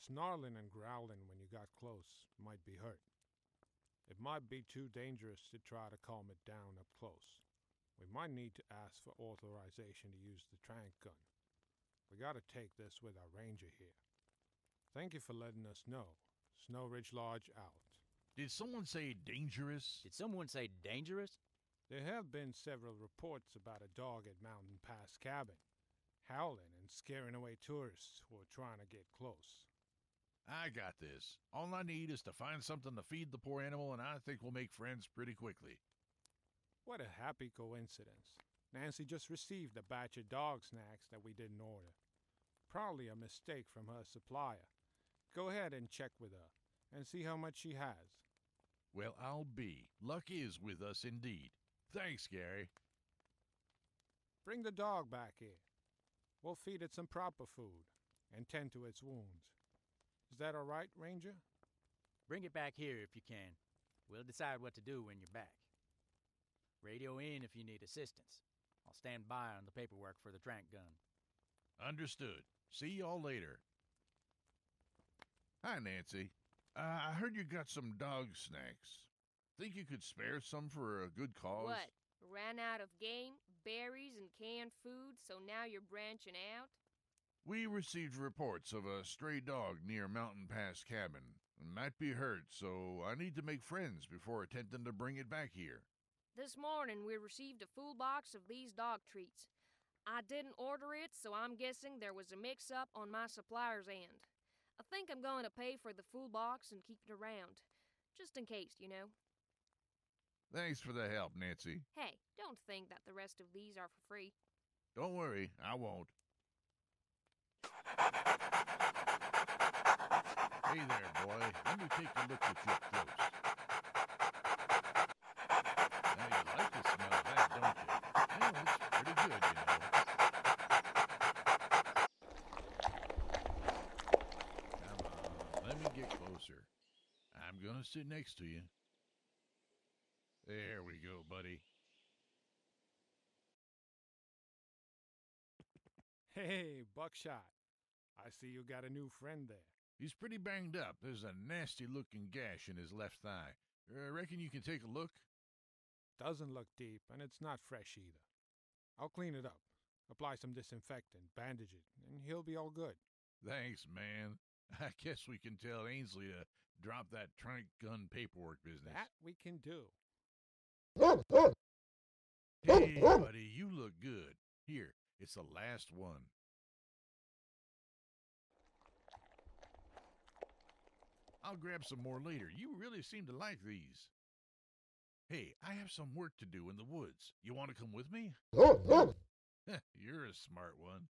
Snarling and growling when you got close might be hurt. It might be too dangerous to try to calm it down up close. We might need to ask for authorization to use the trank gun. We gotta take this with our ranger here. Thank you for letting us know. Snow Ridge Lodge out. Did someone say dangerous? Did someone say dangerous? There have been several reports about a dog at Mountain Pass Cabin, howling and scaring away tourists who are trying to get close. I got this. All I need is to find something to feed the poor animal, and I think we'll make friends pretty quickly. What a happy coincidence. Nancy just received a batch of dog snacks that we didn't order. Probably a mistake from her supplier. Go ahead and check with her and see how much she has. Well, I'll be. Luck is with us indeed. Thanks, Gary. Bring the dog back here. We'll feed it some proper food and tend to its wounds. Is that all right, Ranger? Bring it back here if you can. We'll decide what to do when you're back. Radio in if you need assistance. I'll stand by on the paperwork for the trank gun. Understood. See y'all later. Hi, Nancy. I heard you got some dog snacks. Think you could spare some for a good cause? What? Ran out of game, berries, and canned food, so now you're branching out? We received reports of a stray dog near Mountain Pass Cabin. It might be hurt, so I need to make friends before attempting to bring it back here. This morning we received a full box of these dog treats. I didn't order it, so I'm guessing there was a mix-up on my supplier's end. I think I'm going to pay for the full box and keep it around. Just in case, you know. Thanks for the help, Nancy. Hey, don't think that the rest of these are for free. Don't worry, I won't. Hey there, boy. Let me take a look at you up close. Now, you like the smell of that, don't you? Well, it's pretty good, you know. Come on, let me get closer. I'm gonna sit next to you. There we go, buddy. Hey, Buckshot. I see you got a new friend there. He's pretty banged up. There's a nasty-looking gash in his left thigh. Reckon you can take a look? Doesn't look deep, and it's not fresh either. I'll clean it up, apply some disinfectant, bandage it, and he'll be all good. Thanks, man. I guess we can tell Ainsley to drop that trank gun paperwork business. That we can do. Hey, buddy, you look good. Here, it's the last one. I'll grab some more later. You really seem to like these. Hey, I have some work to do in the woods. You want to come with me? You're a smart one.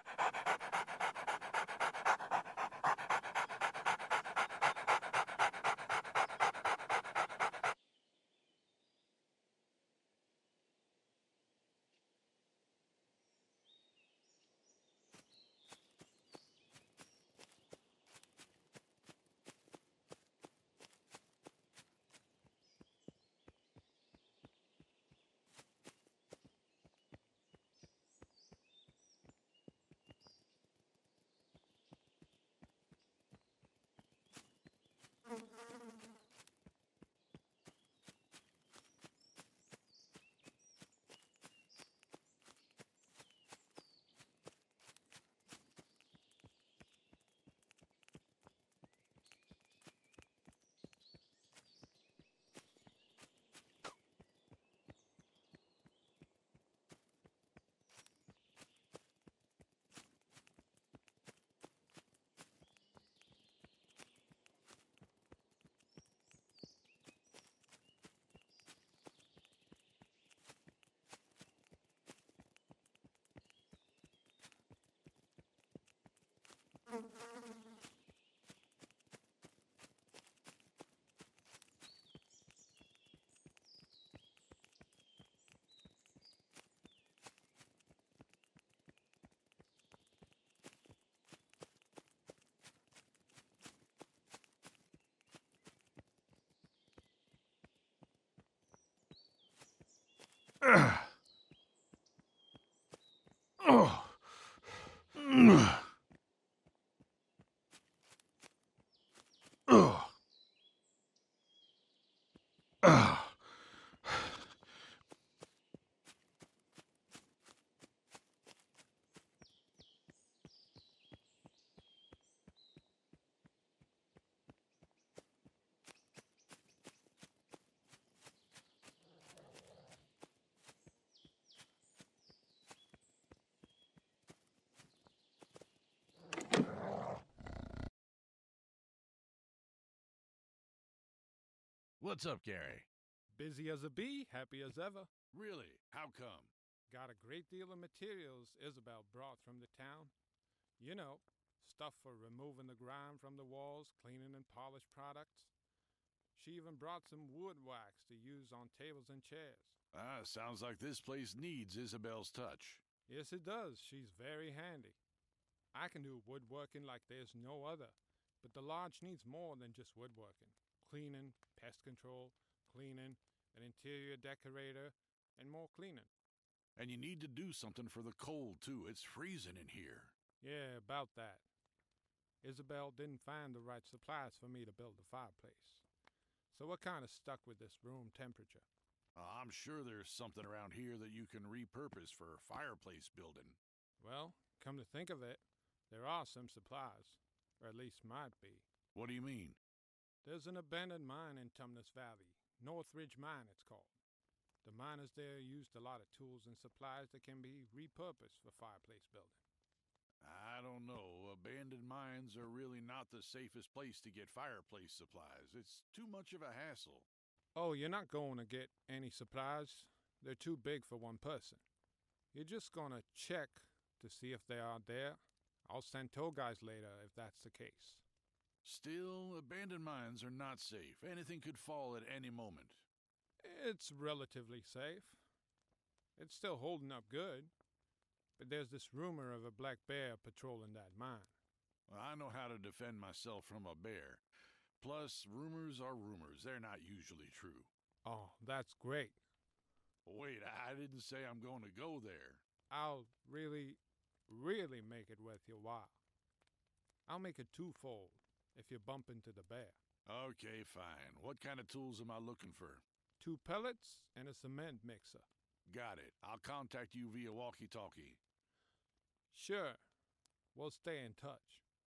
What's up, Gary? Busy as a bee, happy as ever. Really? How come? Got a great deal of materials Isabel brought from the town. You know, stuff for removing the grime from the walls, cleaning and polished products. She even brought some wood wax to use on tables and chairs. Sounds like this place needs Isabel's touch. Yes, it does. She's very handy. I can do woodworking like there's no other, but the lodge needs more than just woodworking. Cleaning, pest control, cleaning, an interior decorator, and more cleaning. And you need to do something for the cold, too. It's freezing in here. Yeah, about that. Isabel didn't find the right supplies for me to build the fireplace. So we're kind of stuck with this room temperature. I'm sure there's something around here that you can repurpose for fireplace building. Well, come to think of it, there are some supplies, or at least might be. What do you mean? There's an abandoned mine in Tumnus Valley, Northridge Mine it's called. The miners there used a lot of tools and supplies that can be repurposed for fireplace building. I don't know. Abandoned mines are really not the safest place to get fireplace supplies. It's too much of a hassle. Oh, you're not going to get any supplies. They're too big for one person. You're just going to check to see if they are there. I'll send tow guys later if that's the case. Still, abandoned mines are not safe. Anything could fall at any moment. It's relatively safe. It's still holding up good. But there's this rumor of a black bear patrolling that mine. Well, I know how to defend myself from a bear. Plus, rumors are rumors. They're not usually true. Oh, that's great. Wait, I didn't say I'm going to go there. I'll really make it worth your while. I'll make it twofold if you bump into the bear. Okay, fine. What kind of tools am I looking for? 2 pellets and a cement mixer. Got it. I'll contact you via walkie-talkie. Sure. We'll stay in touch.